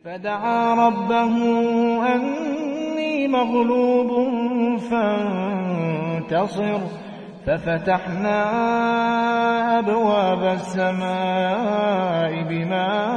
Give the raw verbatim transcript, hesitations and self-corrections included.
فدعا ربه أني مغلوب فانتصر ففتحنا أبواب السماء بماء